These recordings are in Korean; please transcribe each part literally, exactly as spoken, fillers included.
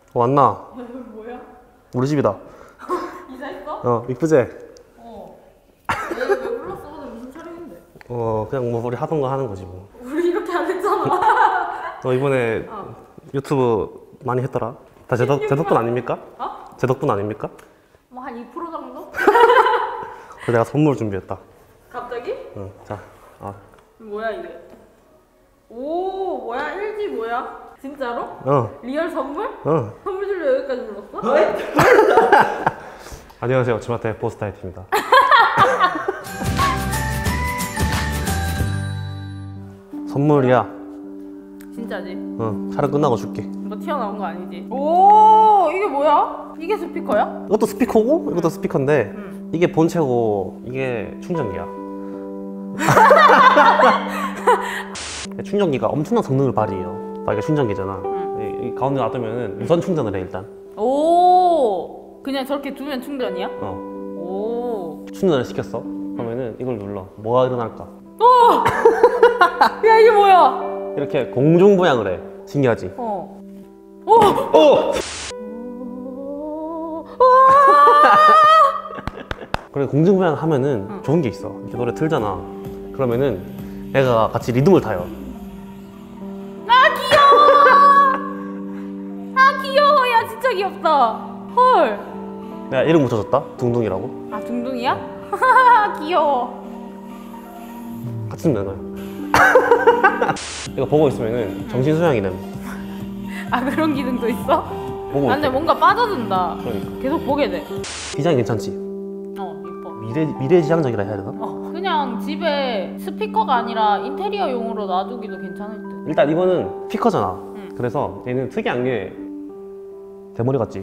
왔나? 야, 여기 뭐야? 우리 집이다. 이사했어? 어, 이쁘지? 어. 얘 왜 불렀어? 오늘 무슨 촬영인데? 어, 그냥 뭐 우리 하던 거 하는 거지 뭐. 우리 이렇게 안 했잖아. 너 이번에 어. 유튜브 많이 했더라? 다 제 덕, 제 덕분 아닙니까? 어? 제 덕분 아닙니까? 뭐 한 이 퍼센트 정도? 그래서 내가 선물 준비했다. 갑자기? 응, 자, 아, 뭐야 이게? 오, 뭐야? 일지 뭐야? 진짜로? 어, 리얼 선물? 어. 선물 주려 여기까지 불렀어? 안녕하세요, 주마태 보스타이트입니다. 선물이야. 진짜지? 응, 촬영 끝나고 줄게. 뭐 튀어나온 거 아니지? 오, 이게 뭐야? 이게 스피커야? 이것도 스피커고, 이것도 스피커인데 응. 이게 본체고 이게 충전기야. 충전기가 엄청난 성능을 발휘해요. 딱 이게 충전기잖아. 응. 이, 이 가운데 놔두면 무선 충전을 해 일단. 오, 그냥 저렇게 두면 충전이야? 어, 오. 충전을 시켰어. 그러면은 이걸 눌러. 뭐가 일어날까? 야, 이게 뭐야? 이렇게 공중부양을 해. 신기하지? 어. 오! 어! 그래 공중부양 하면은 응. 좋은 게 있어. 이렇게 노래 틀잖아. 그러면은 애가 같이 리듬을 타요. 아, 귀여워! 아, 귀여워. 야, 진짜 귀엽다. 헐. 내가 이름 붙여줬다. 둥둥이라고. 아, 둥둥이야? 하하하, 귀여워. 같이 듣는 거야. 이거 보고 있으면은 정신 수양이 됨. 아, 그런 기능도 있어? 보고 아, 근데 있대. 뭔가 빠져든다. 그러니까 계속 보게 돼. 디자인 괜찮지? 어, 이뻐. 미래 미래지향적이라 해야 되나? 어, 그냥 집에 스피커가 아니라 인테리어용으로 놔두기도 괜찮을 듯. 일단 이거는 스피커잖아. 응. 그래서 얘는 특이한 게 대머리 같지?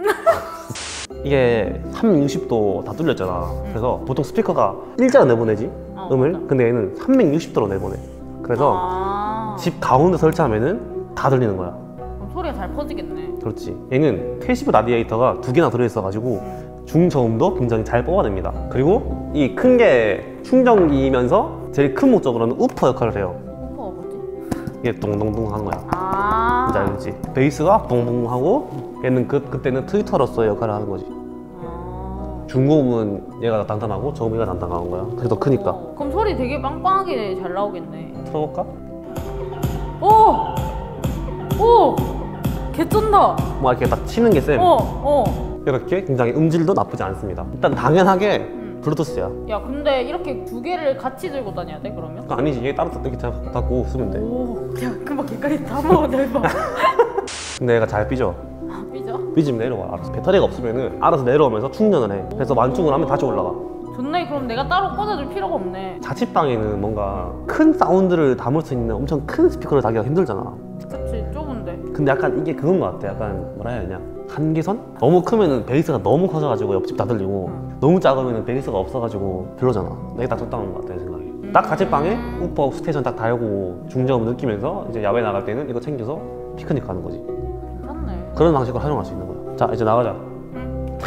이게 삼백육십 도 다 뚫렸잖아. 그래서 보통 스피커가 일자로 내보내지 어, 음을. 맞아. 근데 얘는 삼백육십 도로 내보내. 그래서 아, 집 가운데 설치하면은 다 들리는 거야. 그럼 소리가 잘 퍼지겠네. 그렇지. 얘는 패시브 라디에이터가 두 개나 들어있어가지고 중저음도 굉장히 잘 뽑아냅니다. 그리고 이 큰 게 충전기이면서 제일 큰 목적으로는 우퍼 역할을 해요. 오빠가 뭐지? 이게 동동동 하는 거야. 아, 뭔지 알겠지? 베이스가 뽕뽕 하고 얘는 그, 그때는 트위터로서의 역할을 하는 거지. 아. 중고음은 얘가 단단하고 저음은 얘가 단단한 거야. 그게 더 크니까. 어, 그럼 소리 되게 빵빵하게 잘 나오겠네. 틀어볼까? 오! 오! 개쩐다! 뭐 이렇게 딱 치는 게 쌤. 어, 어. 이렇게 굉장히 음질도 나쁘지 않습니다. 일단 당연하게 음. 블루투스야. 야, 근데 이렇게 두 개를 같이 들고 다녀야 돼, 그러면? 그거 아니지. 얘 따로 이렇게 잡- 잡고 쓰면 돼. 오, 야, 금방 개까지 다 먹어, 대박. 근데 얘가 잘 삐져. 아, 삐져? 삐지면 내려와. 알아서. 배터리가 없으면은 알아서 내려오면서 충전을 해. 그래서 완충을 하면 다시 올라가. 좋네, 그럼 내가 따로 꽂아줄 필요가 없네. 자취방에는 뭔가 큰 사운드를 담을 수 있는 엄청 큰 스피커를 달기가 힘들잖아. 그치, 좁은데. 근데 약간 이게 그건 것 같아. 약간 뭐라 해야 되냐. 한계선? 너무 크면은 베이스가 너무 커져가지고 옆집 다 들리고 응. 너무 작으면은 베이스가 없어가지고 별로잖아. 이게 딱 적당한 것 같아 내 생각에. 딱 자취방에 우퍼 스테이션 딱 달고 중저음 느끼면서 이제 야외 나갈 때는 이거 챙겨서 피크닉 가는 거지. 괜찮네. 그런 방식으로 활용할 수 있는 거야. 자 이제 나가자. 응.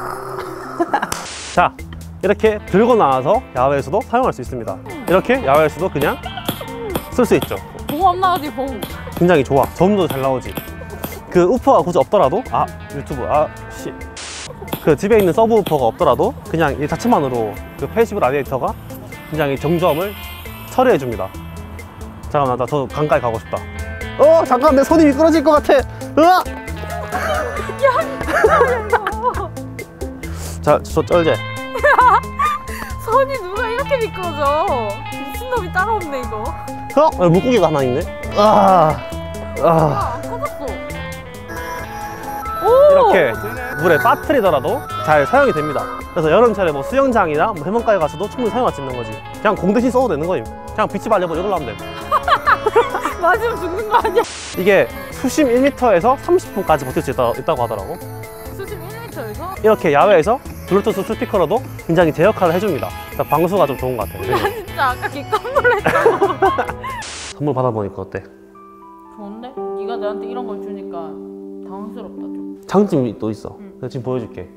자 이렇게 들고 나와서 야외에서도 사용할 수 있습니다. 이렇게 야외에서도 그냥 쓸 수 있죠. 봉 안 나가지, 봉. 굉장히 좋아. 저음도 잘 나오지. 그 우퍼가 굳이 없더라도 아 유튜브 아씨 그 집에 있는 서브 우퍼가 없더라도 그냥 이 자체만으로 그 패시브 라디에이터가 굉장히 정저음을 처리해 줍니다. 잠깐만 나 저 강가에 가고 싶다. 어 잠깐 내 손이 미끄러질 것 같아. 으아! 자, 저 쩔제. 손이 누가 이렇게 미끄러져? 미친놈이 따로 없네, 이거. 어? 어, 물고기가 하나 있네. 아, 아. 아, 안 터졌어. 오! 이렇게 물에 빠뜨리더라도 잘 사용이 됩니다. 그래서 여름철에 뭐 수영장이나 뭐 해변가에 가서도 충분히 사용할 수 있는 거지. 그냥 공 대신 써도 되는 거임. 그냥 비치 발레볼 이걸로 하면 돼. 맞으면 죽는 거 아니야? 이게 수심 일 미터에서 삼십 분까지 버틸 수 있다, 있다고 하더라고. 수심 일 미터에서? 이렇게 야외에서 블루투스 스피커로도 굉장히 제 역할을 해줍니다. 그래서 방수가 좀 좋은 것 같아요. 나 진짜 아까 개깜 놀랐어. 선물 받아보니까 어때? 좋은데? 네가 나한테 이런 걸 주니까 당황스럽다, 좀. 장점이 또 있어. 응. 내가 지금 보여줄게.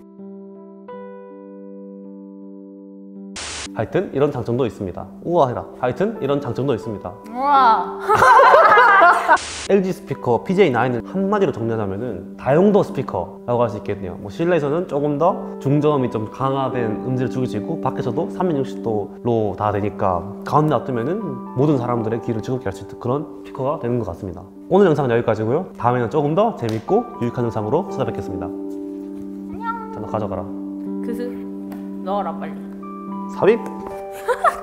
하여튼 이런 장점도 있습니다. 우아해라. 하여튼 이런 장점도 있습니다. 우와. 엘지 스피커 피제이 나인을 한마디로 정리하자면은 다용도 스피커라고 할 수 있겠네요. 뭐 실내에서는 조금 더 중저음이 좀 강화된 음질을 죽일 수 있고 밖에서도 삼백육십 도로 다 되니까 가운데 놔두면은 모든 사람들의 귀를 즐겁게 할 수 있는 그런 스피커가 되는 것 같습니다. 오늘 영상은 여기까지고요. 다음에는 조금 더 재밌고 유익한 영상으로 찾아뵙겠습니다. 안녕. 자, 너 가져가라. 그스 넣어라 빨리. 삽입.